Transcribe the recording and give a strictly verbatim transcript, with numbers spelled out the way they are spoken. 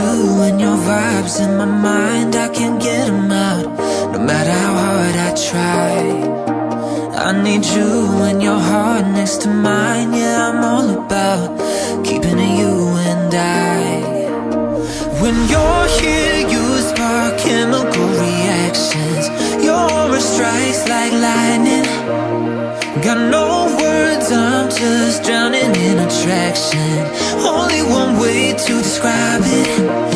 you and your vibes in my mind, I can't get them out, no matter how hard I try. I need you and your heart next to mine. Yeah, I'm all about keeping it you and I. When you're here, you spark chemical reactions. Your aura strikes like lightning. Got no words, I'm just drowning in attraction. Only one way to describe it.